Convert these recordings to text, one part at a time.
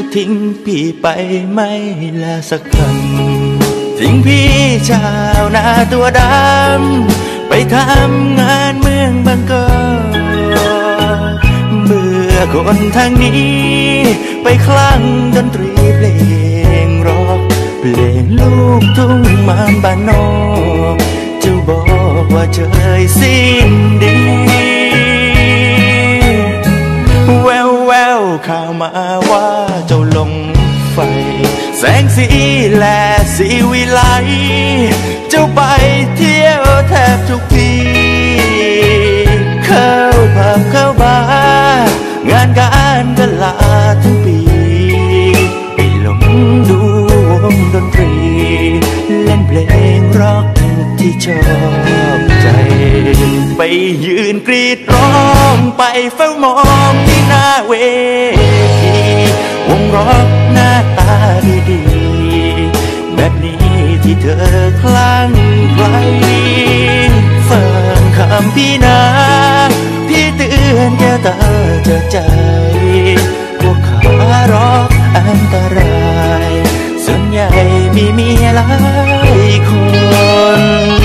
ทิ้งพี่ไปไม่ละสักคำทิ้งพี่ชาวนาตัวดำไปทำงานเมืองบางกอกเบื่อคนทางนี้ไปคลั่งดนตรีเพลงร็อกเพลงลูกทุ่งมานบ้านนอกเจ้าบอกว่าเฉยสิ้นดีแววแววข่าวมาว่าเจ้าลงไฟแสงสีและสีวิไลเจ้าไปเที่ยวแทบทุกทีเข้าผับเข้าบาร์งานการก็ลาทั้งปีไปหลงดูวงดนตรีเล่นเพลงร็อกที่ชอบใจไปยืนกรีดร้องไปเฝ้ามองที่หน้าเวทีวงร็อกหน้าตาดีๆแบบนี้ที่เธอคลั่งไคล้ฟังคำพี่นาพี่เตือนแก้วตาจากใจพวกขาร็อกอันตรายส่วนใหญ่มีเมียหลายคน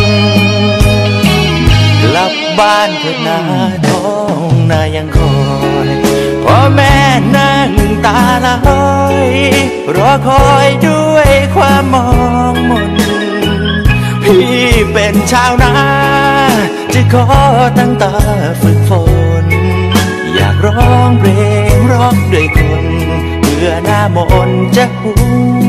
กลับบ้านเถิดนาท้องนายังคอยพ่อแม่นั่งตาลอยรอคอยด้วยความมองมนพี่เป็นชาวนาจะขอตั้งตาฝึกฝนอยากร้องเพลงร็อกด้วยคนเพื่อหน้ามนจะห